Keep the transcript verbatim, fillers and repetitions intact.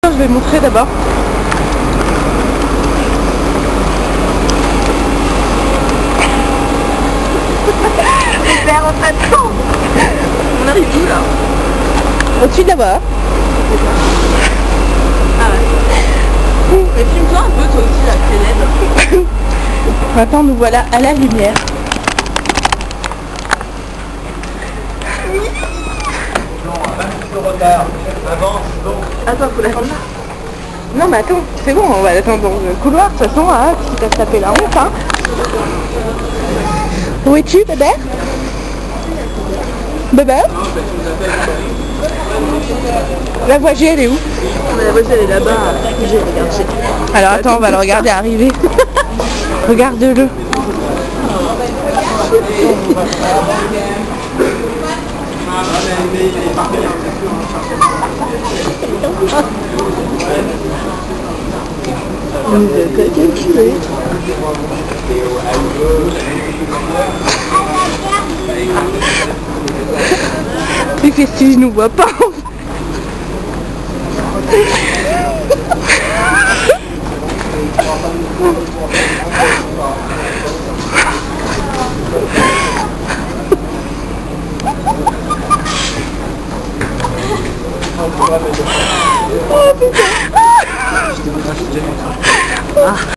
Je vais montrer d'abord. Super, on attend. On arrive où là? Au-dessus d'abord. Ah ouais. Mais filme-toi un peu toi aussi là, c'est laide. Maintenant nous voilà à la lumière. Attends, faut l'attendre là. Non mais attends, c'est bon, on va l'attendre dans le couloir, de toute façon, hein, qui peuvent taper la honte, hein. Où es-tu, bébé? Bébé? La voiture, elle est où? La voiture elle est là-bas, j'ai regardé. Alors attends, on va le regarder arriver. Regarde-le. Il fait si je nous vois pas. Oh putain.